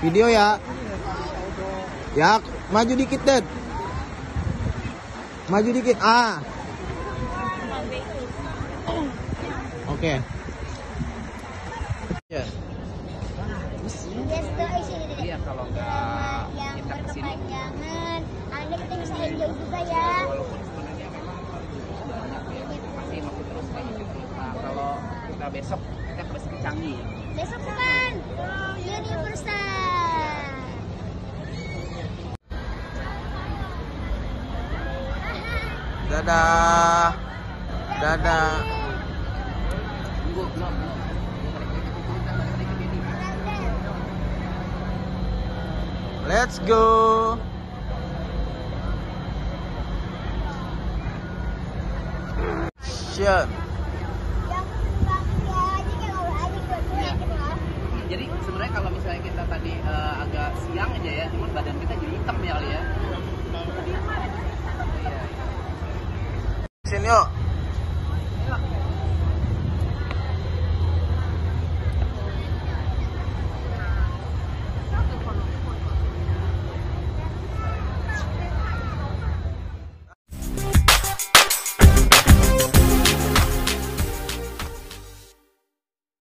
Video ya. Ya, maju dikit, Dad. Maju dikit. Ah. Oke. Ya. Iya, kalau nggak kita kesini, Anda kita bisa enjoy juga ya. walaupun sebenarnya memang banyak ya, pasti masih terus banyak yang kita. Kalau kita besok kita ke Canggih. Besok kapan? Universal. Dadah. Dadah. Tunggu, belum. Let's go. Shit. Jadi sebenarnya kalau misalnya kita tadi agak siang aja ya, cuman badan kita jadi hitam ya kali ya. Iya. Sini yuk.